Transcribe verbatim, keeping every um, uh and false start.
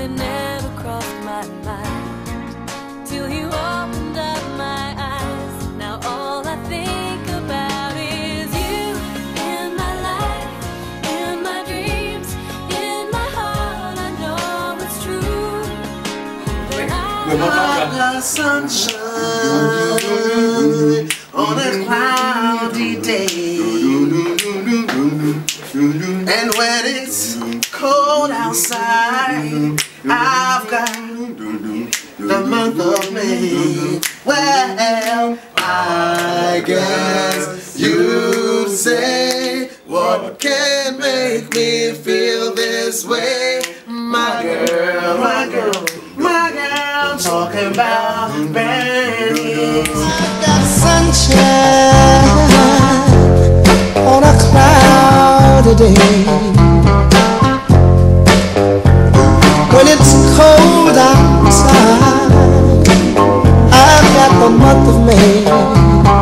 it never crossed my mind till you opened up my eyes. Now all I think about is you in my life, in my dreams, in my heart. I know it's true. When I got sunshine on a cloudy day, and when it's cold outside, I've got the month of May. Well, I guess you'd say, what can make me feel this way? My girl, my girl, my girl, talking about pennies. I got sunshine on a cloudy day. When it's cold outside, I've got the month of May.